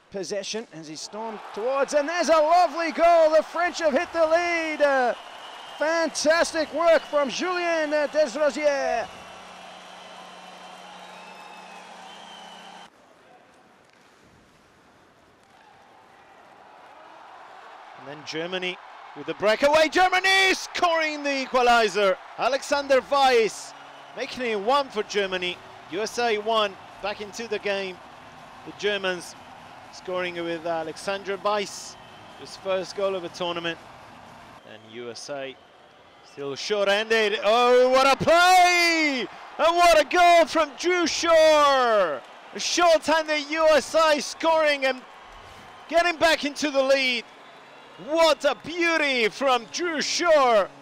possession as he stormed towards, and there's a lovely goal. The French have hit the lead. Fantastic work from Julien Desrosiers. And then Germany with the breakaway. Germany scoring the equalizer. Alexander Weiss making it 1 for Germany. USA 1, back into the game. The Germans scoring with Alexander Weiss, his first goal of the tournament. And USA still short-handed. Oh, what a play! And what a goal from Drew Shore! A short-handed USA scoring and getting back into the lead. What a beauty from Drew Shore!